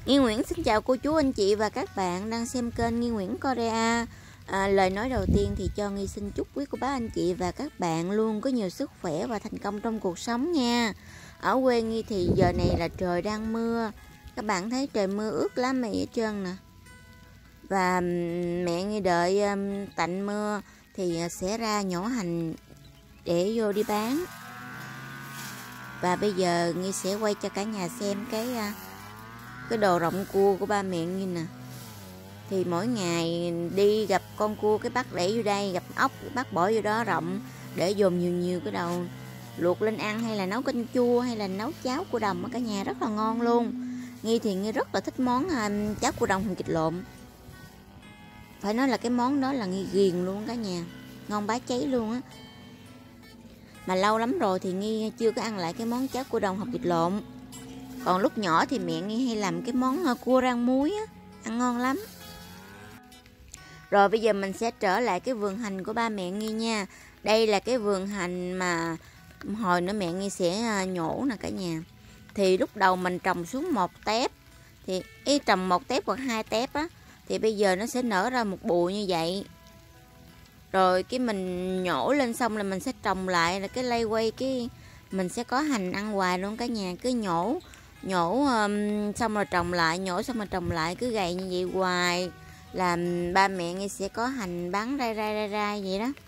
Nghi Nguyễn xin chào cô chú anh chị và các bạn đang xem kênh Nghi Nguyễn Korea. Lời nói đầu tiên thì cho Nghi xin chúc quý cô bác anh chị và các bạn luôn có nhiều sức khỏe và thành công trong cuộc sống nha. Ở quê Nghi thì giờ này là trời đang mưa. Các bạn thấy trời mưa ướt lá mì hết trơn nè. Và mẹ Nghi đợi tạnh mưa thì sẽ ra nhổ hành để vô đi bán. Và bây giờ Nghi sẽ quay cho cả nhà xem cái đồ rộng cua của ba mẹ Nghi nè. Thì mỗi ngày đi gặp con cua cái bắt để vô đây, gặp ốc bắt bỏ vô đó rộng để dồn nhiều cái đầu luộc lên ăn, hay là nấu canh chua, hay là nấu cháo cua đồng ở cả nhà rất là ngon luôn. Nghi thì Nghi rất là thích món cháo cua đồng hầm vịt lộn. Phải nói là cái món đó là Nghi ghiền luôn cả nhà, ngon bá cháy luôn á. Mà lâu lắm rồi thì Nghi chưa có ăn lại cái món cháo cua đồng hầm vịt lộn. Còn lúc nhỏ thì mẹ Nghi hay làm cái món cua rang muối á, ăn ngon lắm. Rồi bây giờ mình sẽ trở lại cái vườn hành của ba mẹ Nghi nha. Đây là cái vườn hành mà hồi nữa mẹ Nghi sẽ nhổ nè cả nhà. Thì lúc đầu mình trồng xuống một tép, thì trồng một tép hoặc hai tép á, thì bây giờ nó sẽ nở ra một bụi như vậy. Rồi cái mình nhổ lên xong là mình sẽ trồng lại, là cái lay quay cái mình sẽ có hành ăn hoài luôn cả nhà. Cứ nhổ xong rồi trồng lại, nhổ xong rồi trồng lại, cứ gầy như vậy hoài là ba mẹ Nghi sẽ có hành bán rai vậy đó.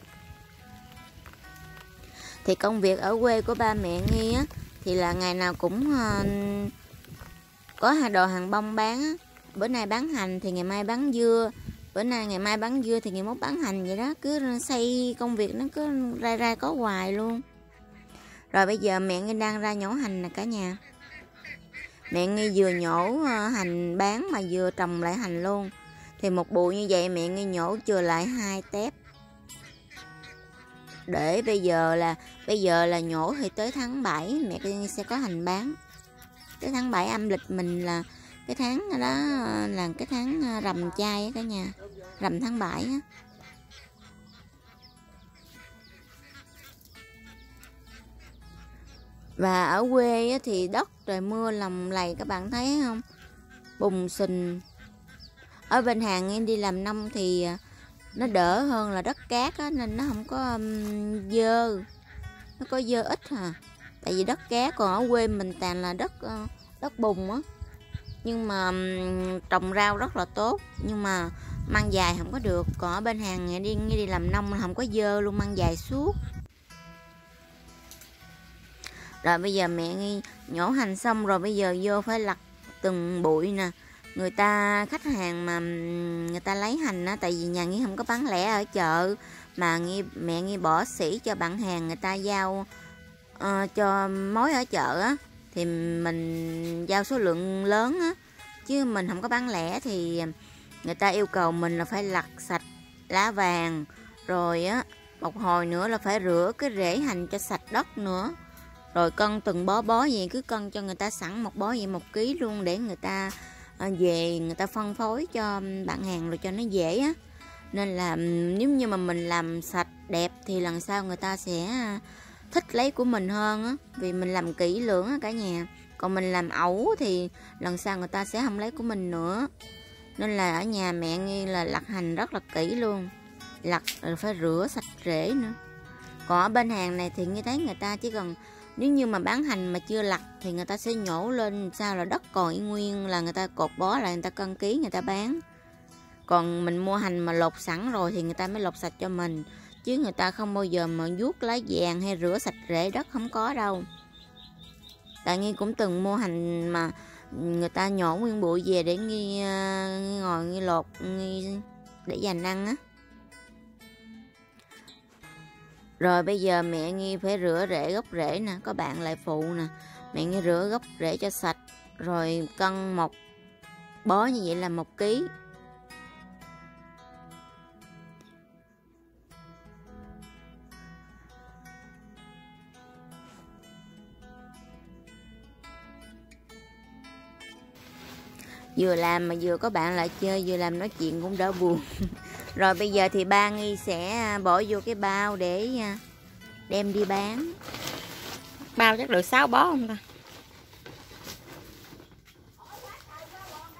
Thì công việc ở quê của ba mẹ Nghi á thì là ngày nào cũng có đồ hàng bông bán á. Bữa nay bán hành thì ngày mai bán dưa, bữa nay ngày mai bán dưa thì ngày mốt bán hành vậy đó. Cứ xây công việc nó cứ rai có hoài luôn. Rồi bây giờ mẹ Nghi đang ra nhổ hành nè cả nhà. Mẹ Nghi vừa nhổ hành bán mà vừa trồng lại hành luôn. Thì một bụi như vậy mẹ Nghi nhổ chừa lại 2 tép. Để bây giờ là nhổ thì tới tháng 7 mẹ Nghi sẽ có hành bán. Tới tháng 7 âm lịch mình là cái tháng đó là cái tháng rằm chay á cả nhà. Rằm tháng 7 á. Và ở quê thì đất trời mưa lồng lầy, các bạn thấy không? Bùn xình. Ở bên hàng em đi làm nông thì nó đỡ hơn là đất cát á, nên nó không có dơ. Nó có dơ ít à. Tại vì đất cát, còn ở quê mình toàn là đất bùn á. Nhưng mà trồng rau rất là tốt, nhưng mà măng dài không có được. Còn ở bên hàng nghe đi làm nông không có dơ luôn, măng dài suốt. Rồi bây giờ mẹ Nghi nhổ hành xong rồi, bây giờ vô phải lặt từng bụi nè. Người ta khách hàng mà người ta lấy hành á, tại vì nhà Nghi không có bán lẻ ở chợ, mà mẹ Nghi bỏ sỉ cho bạn hàng người ta giao cho mối ở chợ á, thì mình giao số lượng lớn á, chứ mình không có bán lẻ thì người ta yêu cầu mình là phải lặt sạch lá vàng, rồi á một hồi nữa là phải rửa cái rễ hành cho sạch đất nữa. Rồi cân từng bó vậy, cứ cân cho người ta sẵn một bó vậy 1 ký luôn, để người ta về người ta phân phối cho bạn hàng rồi cho nó dễ á. Nên là nếu như mà mình làm sạch đẹp thì lần sau người ta sẽ thích lấy của mình hơn á, vì mình làm kỹ lưỡng á cả nhà. Còn mình làm ẩu thì lần sau người ta sẽ không lấy của mình nữa. Nên là ở nhà mẹ Nghi là lặt hành rất là kỹ luôn, lặt rồi phải rửa sạch rễ nữa. Còn ở bên hàng này thì Nghi thấy người ta chỉ cần, nếu như mà bán hành mà chưa lặt thì người ta sẽ nhổ lên, sao là đất còn y nguyên là người ta cột bó lại, người ta cân ký người ta bán. Còn mình mua hành mà lột sẵn rồi thì người ta mới lột sạch cho mình, chứ người ta không bao giờ mà vuốt lá vàng hay rửa sạch rễ đất, không có đâu. Tại Nghi cũng từng mua hành mà người ta nhổ nguyên bụi về để Nghi ngồi Nghi lột Nghi để dành ăn á. Rồi bây giờ mẹ Nghi phải rửa rễ, gốc rễ nè, có bạn lại phụ nè. Mẹ Nghi rửa gốc rễ cho sạch, rồi cân một bó như vậy là 1 ký. Vừa làm mà vừa có bạn lại chơi, vừa làm nói chuyện cũng đỡ buồn. Rồi bây giờ thì ba Nghi sẽ bỏ vô cái bao để đem đi bán. Bao chắc được 6 bó không ta?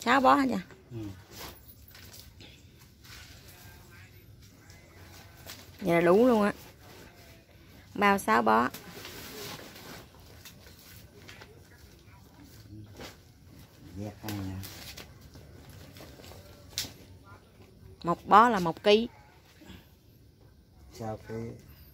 6 bó hả cha? Ừ. Vậy là đủ luôn á. Bao 6 bó. Vét hai nè. Một bó là 1 ký. Sau cái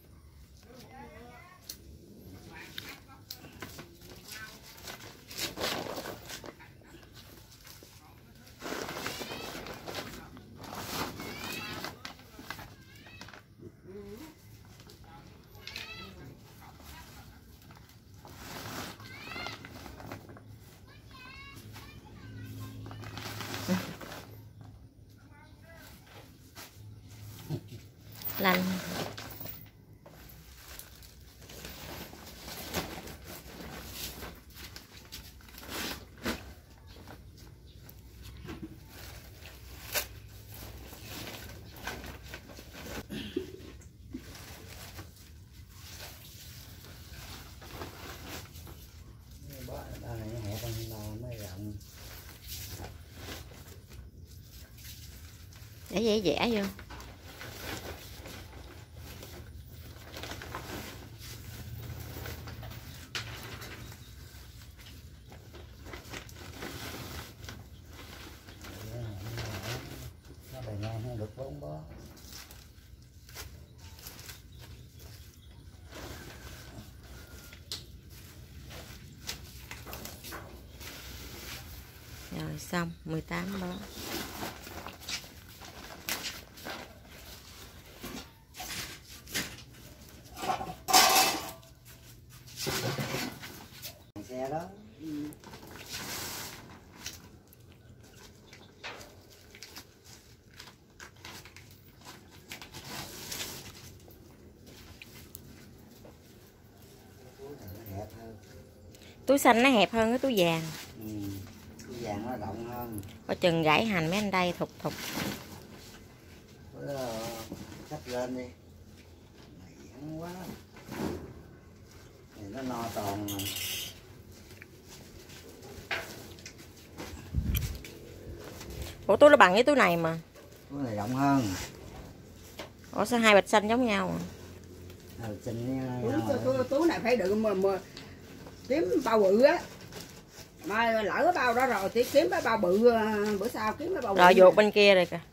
Lành. bao này nó hẹp hơn bao nó rộng. Để dễ vẽ vô. Nó bề ngang không được 4 bó. Rồi xong 18 bó. Xe đó. Túi xanh nó hẹp hơn cái túi vàng. Ừ. Túi vàng nó rộng hơn. Có chừng gãy hành mấy anh đây thục thục. Xách lên đi. Này ăn quá. Này nó no tròn mà. Ủa túi nó bằng cái túi này mà. Túi này rộng hơn. Ủa sao 2 bịch xanh giống nhau à? Túi này phải đựng mà kiếm bao bự á, mà lỡ cái bao đó rồi thì kiếm cái bao bự, bữa sau kiếm cái bao bự Rồi vuột bên kia rồi kìa.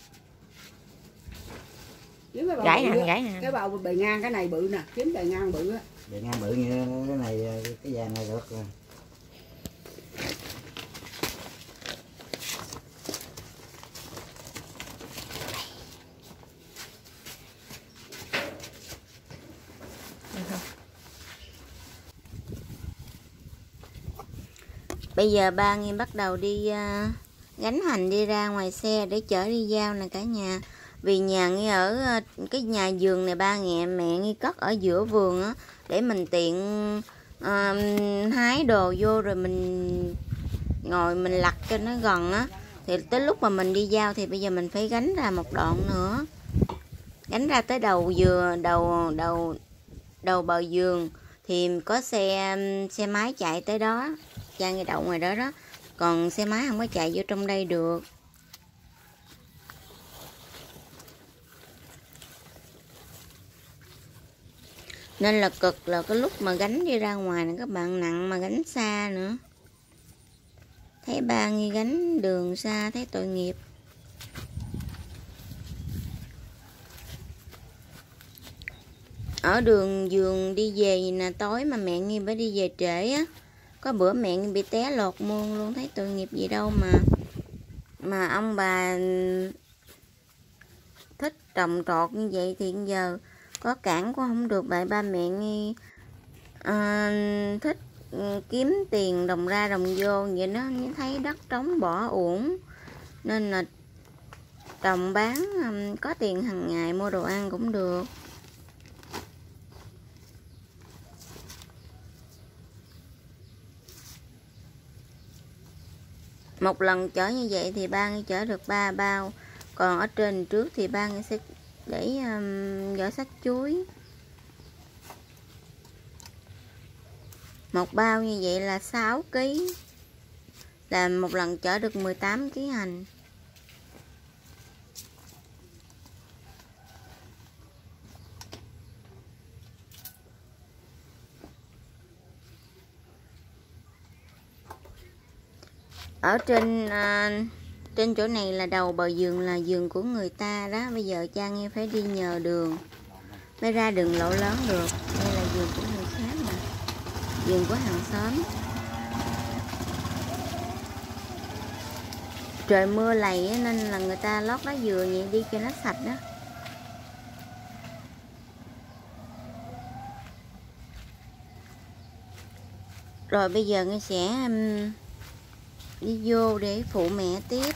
Kiếm cái bao Gãy bự hành, á. gãy hành. Cái bao bề ngang cái này bự nè, kiếm bề ngang bự á. Bề ngang bự như cái này, cái vàng này được rồi. Bây giờ ba Nghi bắt đầu đi gánh hành đi ra ngoài xe để chở đi giao nè cả nhà. Vì nhà Nghi ở cái nhà vườn này ba mẹ Nghi cất ở giữa vườn á, để mình tiện hái đồ vô rồi mình ngồi mình lặt cho nó gần á. Thì tới lúc mà mình đi giao thì bây giờ mình phải gánh ra một đoạn nữa. Gánh ra tới đầu bờ vườn thì có xe máy chạy tới đó, cha Nghi đậu ngoài đó đó. Còn xe máy không có chạy vô trong đây được. Nên là cực là cái lúc mà gánh đi ra ngoài này các bạn, nặng mà gánh xa nữa. Thấy ba Nghi gánh đường xa thấy tội nghiệp. Ở đường vườn đi về nè, tối mà mẹ Nghi phải đi về trễ á. Có bữa mẹ Nghi bị té lột môn luôn, thấy tội nghiệp gì đâu mà ông bà thích trồng trọt như vậy thì giờ có cản cũng không được. Vậy ba mẹ Nghi thích kiếm tiền đồng ra đồng vô, vậy nó thấy đất trống bỏ uổng nên là trồng bán có tiền hàng ngày mua đồ ăn cũng được. Một lần chở như vậy thì ba Nghi chở được 3 bao. Còn ở trên trước thì ba Nghi sẽ để giỏ xách chuối. Một bao như vậy là 6 kg. là một lần chở được 18 kg hành. Ở trên chỗ này là đầu bờ vườn, là vườn của người ta đó. Bây giờ cha nghe phải đi nhờ đường mới ra đường lộ lớn được. Đây là vườn của người khác nè, vườn của hàng xóm. Trời mưa lầy nên là người ta lót lá dừa vậy đi cho nó sạch đó. Rồi bây giờ nghe sẽ đi vô để phụ mẹ tiếp.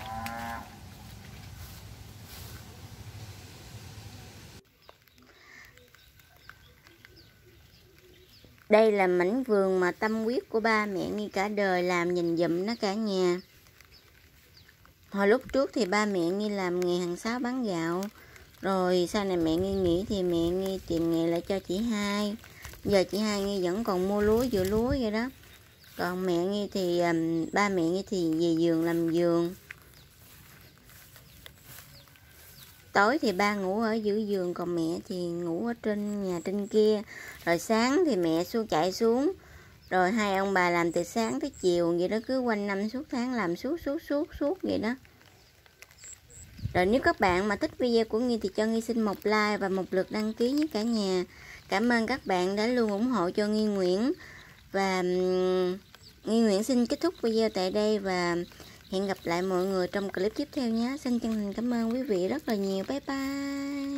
Đây là mảnh vườn mà tâm huyết của ba mẹ Nghi cả đời làm nhìn dụm đó cả nhà. Hồi lúc trước thì ba mẹ Nghi làm nghề hàng xáo bán gạo. Rồi sau này mẹ Nghi nghỉ thì mẹ Nghi tìm nghề lại cho chị hai. Giờ chị hai Nghi vẫn còn mua lúa dừa lúa vậy đó. Còn mẹ Nghi thì ba mẹ Nghi thì về vườn làm vườn. Tối thì ba ngủ ở giữa giường, còn mẹ thì ngủ ở trên nhà trên kia. Rồi sáng thì mẹ chạy xuống. Rồi hai ông bà làm từ sáng tới chiều vậy đó, cứ quanh năm suốt tháng làm suốt vậy đó. Rồi nếu các bạn mà thích video của Nghi thì cho Nghi xin một like và một lượt đăng ký nhé cả nhà. Cảm ơn các bạn đã luôn ủng hộ cho Nghi Nguyễn. Và Nghi Nguyễn xin kết thúc video tại đây và hẹn gặp lại mọi người trong clip tiếp theo nhé. Xin chân thành cảm ơn quý vị rất là nhiều. Bye bye.